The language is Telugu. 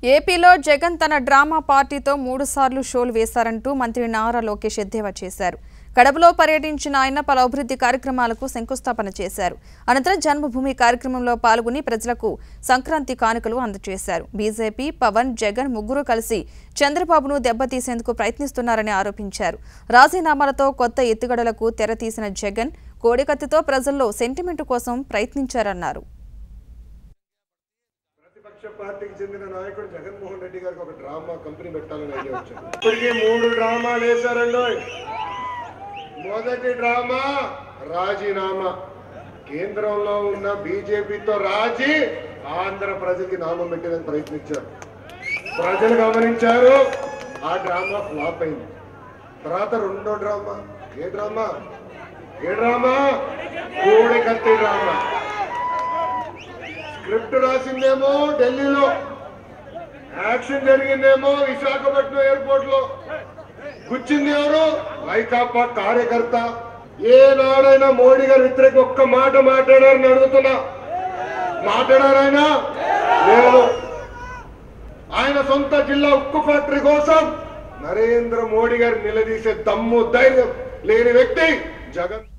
ఏపీలో జగన్ తన డ్రామా పార్టీతో 3 సార్లు షోలు వేశారంటూ మంత్రి నారా లోకేష్ ఎద్దేవా చేశారు. కడపలో పర్యటించిన ఆయన పలు అభివృద్ధి కార్యక్రమాలకు శంకుస్థాపన చేశారు. అనంతరం జన్మభూమి కార్యక్రమంలో పాల్గొని ప్రజలకు సంక్రాంతి కానుకలు అందజేశారు. బీజేపీ, పవన్, జగన్ ముగ్గురు కలిసి చంద్రబాబును దెబ్బతీసేందుకు ప్రయత్నిస్తున్నారని ఆరోపించారు. రాజీనామాలతో కొత్త ఎత్తుగడలకు తెరతీసిన జగన్ కోడికత్తితో ప్రజల్లో సెంటిమెంట్ కోసం ప్రయత్నించారన్నారు. పార్టీకి చెందిన నాయకుడు జగన్మోహన్ రెడ్డి గారికి ఒక డ్రామా కంపెనీ పెట్టాలని ఐడియా వచ్చింది. ఇప్పటికీ 3 డ్రామాలు వేశారండి. మొదటి డ్రామా రాజీనామా. కేంద్రంలో ఉన్న బీజేపీతో రాజీ ఆంధ్ర ప్రజలకి నామం పెట్టడానికి ప్రయత్నించారు. ప్రజలు గమనించారు. ఆ డ్రామా ఫ్లాప్ అయింది. తర్వాత రెండో డ్రామా. ఏ డ్రామా? కోడికత్తి డ్రామా. స్క్రిప్ట్ రాసిందేమో ఢిల్లీలో, యాక్షన్ జరిగిందేమో విశాఖపట్నం ఎయిర్పోర్ట్ లో. కూర్చుంది ఎవరు? వైకాపా కార్యకర్త. ఏనాడైనా మోడీ గారు వ్యతిరేక ఒక్క మాట మాట్లాడారని అడుగుతున్నా. మాట్లాడారైనా? లేదు. ఆయన సొంత జిల్లా ఉక్కు ఫ్యాక్టరీ కోసం నరేంద్ర మోడీ గారు నిలదీసే దమ్ము ధైర్యం లేని వ్యక్తి జగన్.